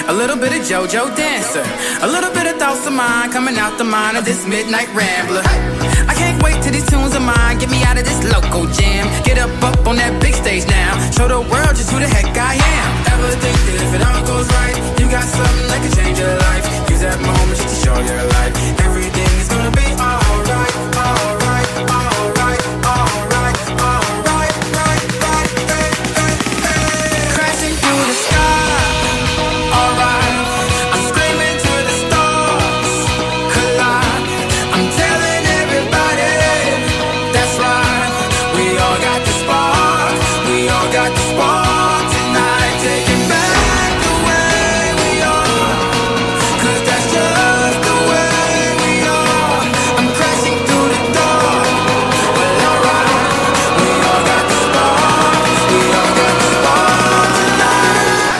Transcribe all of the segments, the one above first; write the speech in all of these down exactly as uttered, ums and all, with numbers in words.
a little bit of JoJo Dancer, a little bit of thoughts of mine coming out the mind of this midnight rambler. I can't wait till these tunes of mine get me out of this local jam. Get up, up on that big stage now, show the world just who the heck I am. Ever think that if it all goes right, you got something that can change your life? Use that moment just to show your life. Everything is gonna be alright, alright, alright, alright, alright, right, right, hey, hey, hey. Crashing through the sky, alright. I'm screaming to the stars, collide. I'm telling everybody, that's right. We all got the spark, we all got the spark tonight. Taking back the way we are, 'cause that's just the way we are. I'm crashing through the door, well alright. We all got the spark, we all got the spark tonight.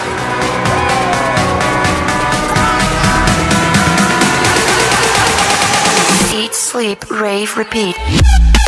Eat, sleep, rave, repeat.